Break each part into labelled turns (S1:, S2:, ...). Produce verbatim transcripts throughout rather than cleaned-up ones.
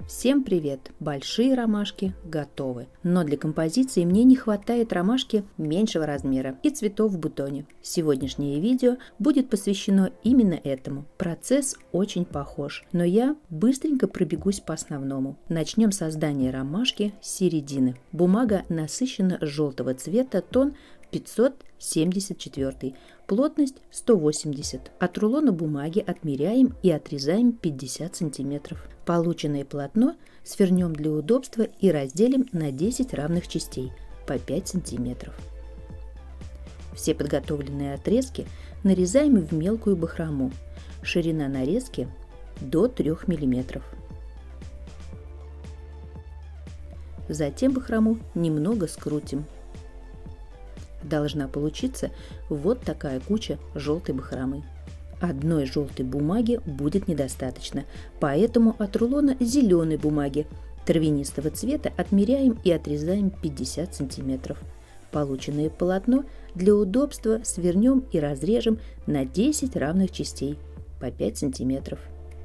S1: Всем привет! Большие ромашки готовы, но для композиции мне не хватает ромашки меньшего размера и цветов в бутоне. Сегодняшнее видео будет посвящено именно этому. Процесс очень похож, но я быстренько пробегусь по основному. Начнем с создания ромашки с середины. Бумага насыщенно желтого цвета, тон пятьсот семьдесят четыре, плотность сто восемьдесят. От рулона бумаги отмеряем и отрезаем пятьдесят сантиметров. Полученное полотно свернем для удобства и разделим на десять равных частей по пять сантиметров. Все подготовленные отрезки нарезаем в мелкую бахрому. Ширина нарезки до трёх миллиметров. Затем бахрому немного скрутим. Должна получиться вот такая куча желтой бахромы. Одной желтой бумаги будет недостаточно, поэтому от рулона зеленой бумаги травянистого цвета отмеряем и отрезаем пятьдесят сантиметров. Полученное полотно для удобства свернем и разрежем на десять равных частей по пять сантиметров.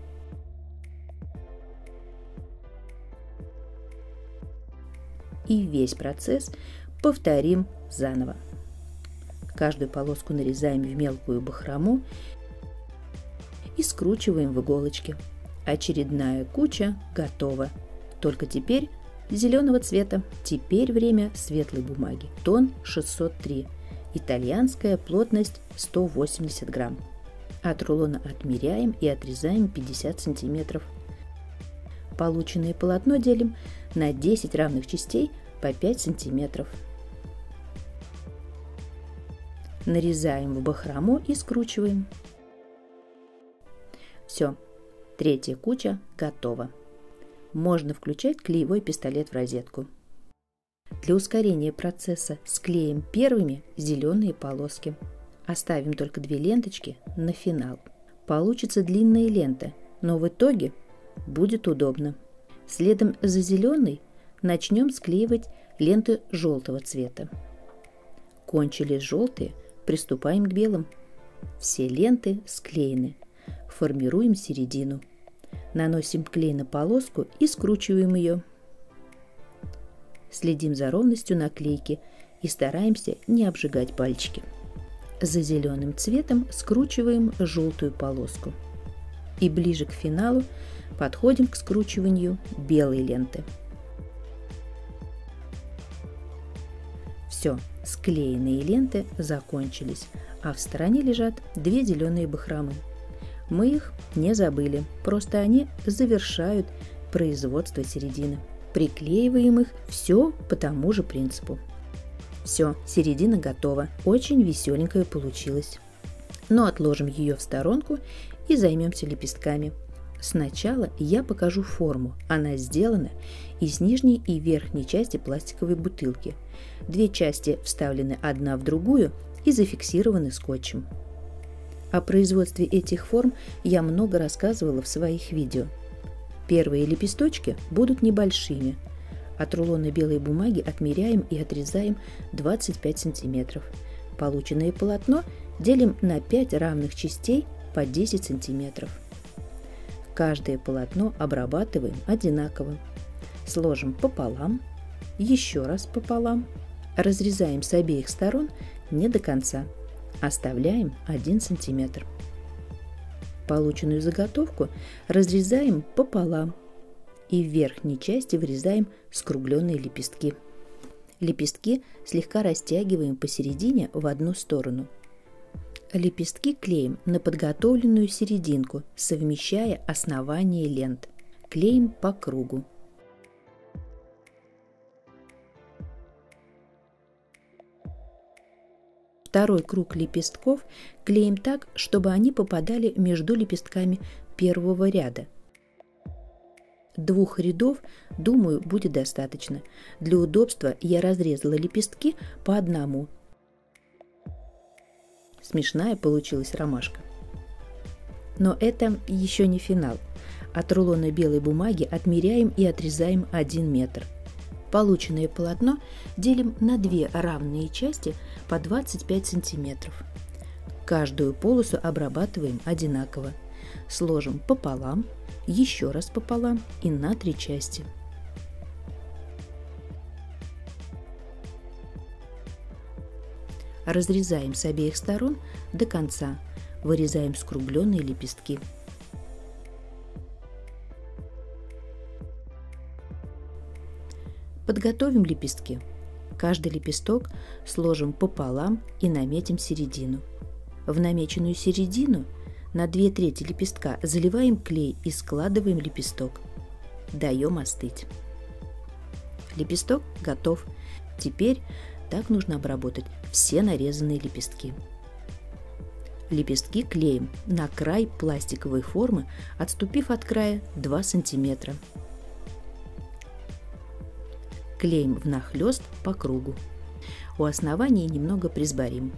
S1: И весь процесс повторим заново. Каждую полоску нарезаем в мелкую бахрому и скручиваем в иголочки. Очередная куча готова. Только теперь зеленого цвета. Теперь время светлой бумаги. Тон шестьсот три. Итальянская, плотность сто восемьдесят грамм. От рулона отмеряем и отрезаем пятьдесят сантиметров. Полученное полотно делим на десять равных частей по пять сантиметров. Нарезаем в бахрому и скручиваем. Все, третья куча готова. Можно включать клеевой пистолет в розетку. Для ускорения процесса склеим первыми зеленые полоски. Оставим только две ленточки на финал. Получится длинная лента, но в итоге будет удобно. Следом за зеленой начнем склеивать ленты желтого цвета. Кончились желтые, приступаем к белым. Все ленты склеены. Формируем середину. Наносим клей на полоску и скручиваем ее. Следим за ровностью наклейки и стараемся не обжигать пальчики. За зеленым цветом скручиваем желтую полоску. И ближе к финалу подходим к скручиванию белой ленты. Все, склеенные ленты закончились, а в стороне лежат две зеленые бахромы. Мы их не забыли, просто они завершают производство середины. Приклеиваем их все по тому же принципу. Все, середина готова, очень веселенькая получилась. Но отложим ее в сторонку и займемся лепестками. Сначала я покажу форму. Она сделана из нижней и верхней части пластиковой бутылки. Две части вставлены одна в другую и зафиксированы скотчем. О производстве этих форм я много рассказывала в своих видео. Первые лепесточки будут небольшими. От рулона белой бумаги отмеряем и отрезаем двадцать пять сантиметров. Полученное полотно делим на пять равных частей по десять сантиметров. Каждое полотно обрабатываем одинаково. Сложим пополам, еще раз пополам, разрезаем с обеих сторон не до конца, оставляем один сантиметр. Полученную заготовку разрезаем пополам и в верхней части вырезаем скругленные лепестки. Лепестки слегка растягиваем посередине в одну сторону. Лепестки клеим на подготовленную серединку, совмещая основание лент. Клеим по кругу. Второй круг лепестков клеим так, чтобы они попадали между лепестками первого ряда. Двух рядов, думаю, будет достаточно. Для удобства я разрезала лепестки по одному. Смешная получилась ромашка. Но это еще не финал. От рулона белой бумаги отмеряем и отрезаем один метр. Полученное полотно делим на две равные части по двадцать пять сантиметров. Каждую полосу обрабатываем одинаково. Сложим пополам, еще раз пополам и на три части. Разрезаем с обеих сторон до конца, вырезаем скругленные лепестки. Подготовим лепестки. Каждый лепесток сложим пополам и наметим середину. В намеченную середину на две трети лепестка заливаем клей и складываем лепесток. Даем остыть. Лепесток готов. Теперь так нужно обработать все нарезанные лепестки. Лепестки клеим на край пластиковой формы, отступив от края два сантиметра. Клеим внахлёст по кругу. У основания немного присборим.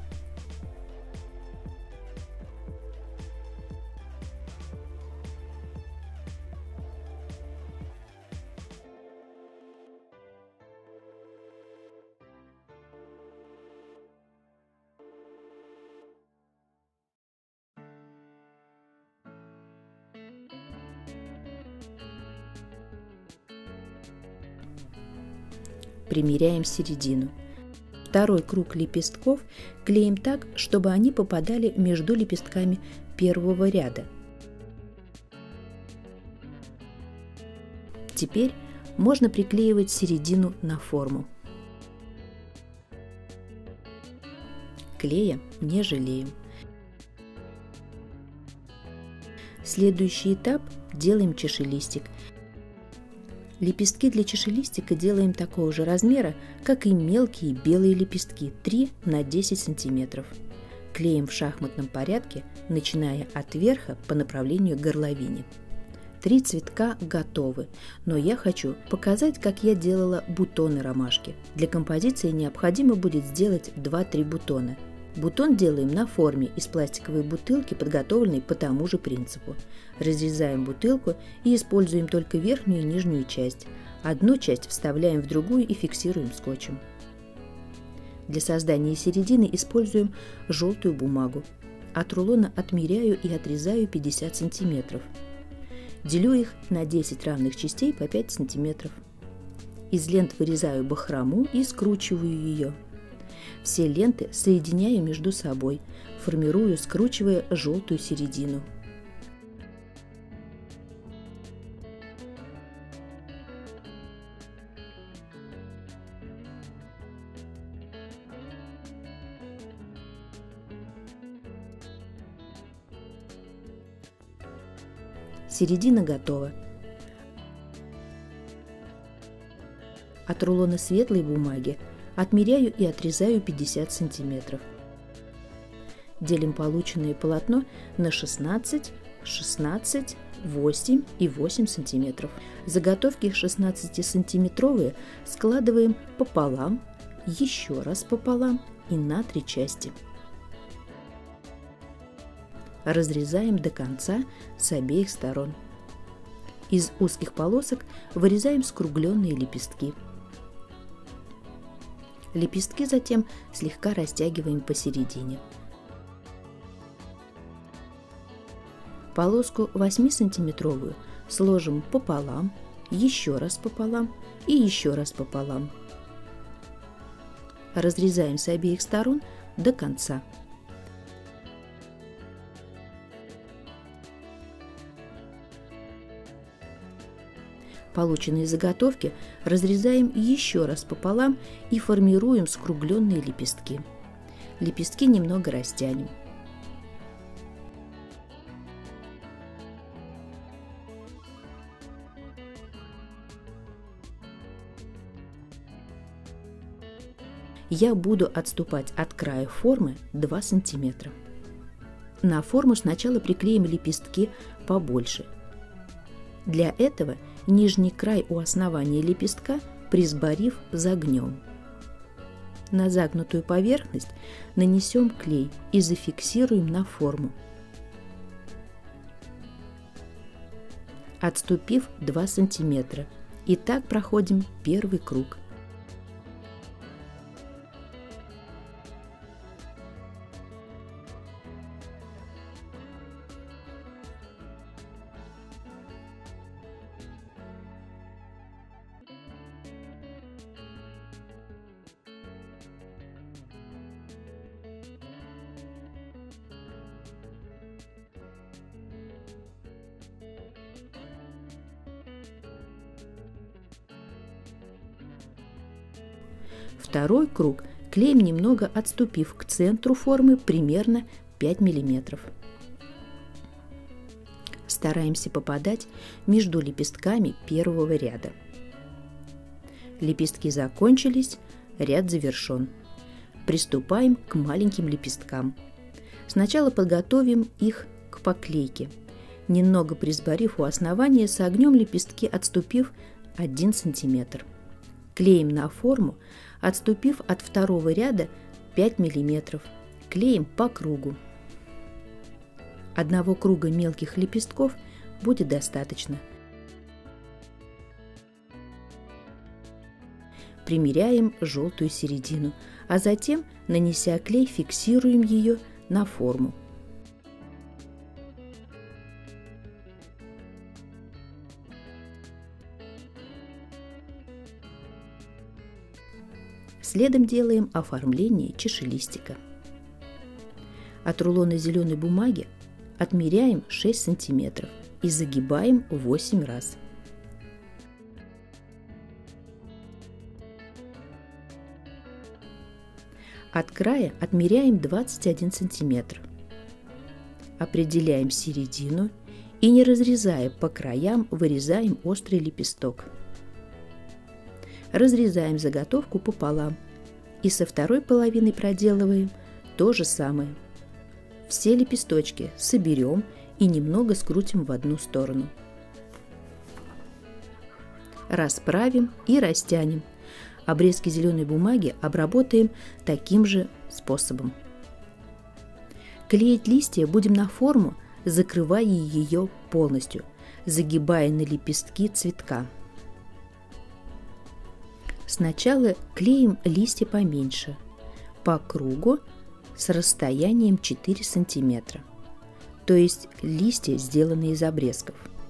S1: Примеряем середину. Второй круг лепестков клеим так, чтобы они попадали между лепестками первого ряда. Теперь можно приклеивать середину на форму. Клея не жалеем. Следующий этап – делаем чашелистик. Лепестки для чашелистика делаем такого же размера, как и мелкие белые лепестки три на десять сантиметров. Клеим в шахматном порядке, начиная от верха по направлению к горловине. Три цветка готовы, но я хочу показать, как я делала бутоны ромашки. Для композиции необходимо будет сделать два-три бутона. Бутон делаем на форме из пластиковой бутылки, подготовленной по тому же принципу. Разрезаем бутылку и используем только верхнюю и нижнюю часть. Одну часть вставляем в другую и фиксируем скотчем. Для создания середины используем желтую бумагу. От рулона отмеряю и отрезаю пятьдесят сантиметров. Делю их на десять равных частей по пять сантиметров. Из лент вырезаю бахрому и скручиваю ее. Все ленты соединяю между собой, формирую, скручивая желтую середину. Середина готова. От рулона светлой бумаги отмеряю и отрезаю пятьдесят сантиметров. Делим полученное полотно на шестнадцать, шестнадцать, восемь и восемь сантиметров. Заготовки шестнадцатисантиметровые складываем пополам, еще раз пополам и на три части. Разрезаем до конца с обеих сторон. Из узких полосок вырезаем скругленные лепестки. Лепестки затем слегка растягиваем посередине. Полоску восьмисантиметровую сложим пополам, еще раз пополам и еще раз пополам. Разрезаем с обеих сторон до конца. Полученные заготовки разрезаем еще раз пополам и формируем скругленные лепестки. Лепестки немного растянем. Я буду отступать от края формы два сантиметра. На форму сначала приклеим лепестки побольше. Для этого нижний край у основания лепестка, присборив, загнем. На загнутую поверхность нанесем клей и зафиксируем на форму, отступив два сантиметра. И так проходим первый круг. Второй круг клеим, немного отступив к центру формы примерно пять миллиметров. Стараемся попадать между лепестками первого ряда. Лепестки закончились, ряд завершен. Приступаем к маленьким лепесткам. Сначала подготовим их к поклейке. Немного присборив у основания, согнем лепестки, отступив один сантиметр. Клеим на форму, отступив от второго ряда пять миллиметров. Клеим по кругу. Одного круга мелких лепестков будет достаточно. Примеряем желтую середину, а затем, нанеся клей, фиксируем ее на форму. Следом делаем оформление чашелистика. От рулона зеленой бумаги отмеряем шесть сантиметров и загибаем восемь раз. От края отмеряем двадцать один сантиметр. Определяем середину и, не разрезая по краям, вырезаем острый лепесток. Разрезаем заготовку пополам и со второй половиной проделываем то же самое. Все лепесточки соберем и немного скрутим в одну сторону. Расправим и растянем. Обрезки зеленой бумаги обработаем таким же способом. Клеить листья будем на форму, закрывая ее полностью, загибая на лепестки цветка. Сначала клеим листья поменьше, по кругу с расстоянием четыре сантиметра, то есть листья сделаны из обрезков.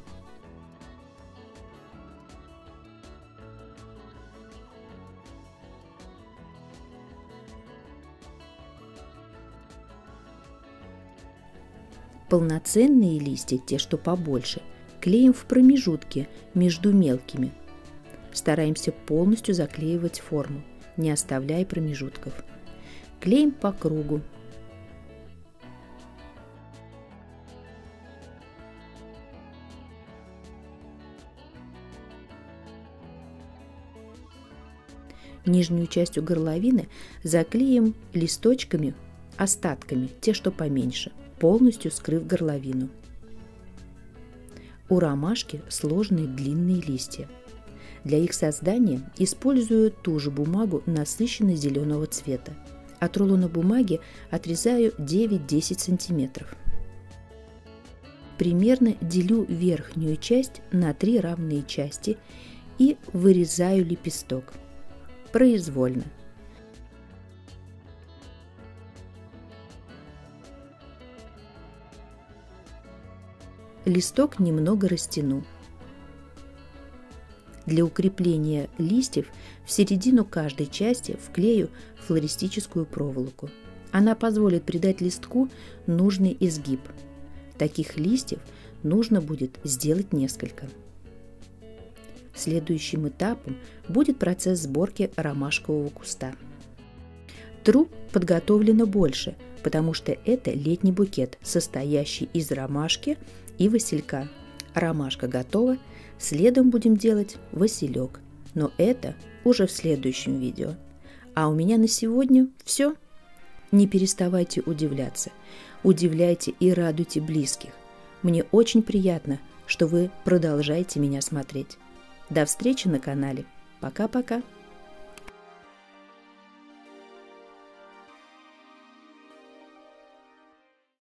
S1: Полноценные листья, те, что побольше, клеим в промежутке между мелкими. Стараемся полностью заклеивать форму, не оставляя промежутков. Клеим по кругу. Нижнюю часть горловины заклеим листочками, остатками, те, что поменьше, полностью скрыв горловину. У ромашки сложные длинные листья. Для их создания использую ту же бумагу насыщенно-зеленого цвета. От рулона бумаги отрезаю девять-десять сантиметров. Примерно делю верхнюю часть на три равные части и вырезаю лепесток. Произвольно. Листок немного растяну. Для укрепления листьев в середину каждой части вклею флористическую проволоку. Она позволит придать листку нужный изгиб. Таких листьев нужно будет сделать несколько. Следующим этапом будет процесс сборки ромашкового куста. Труб подготовлено больше, потому что это летний букет, состоящий из ромашки и василька. Ромашка готова, следом будем делать василек, но это уже в следующем видео. А у меня на сегодня все. Не переставайте удивляться, удивляйте и радуйте близких. Мне очень приятно, что вы продолжаете меня смотреть. До встречи на канале. Пока-пока.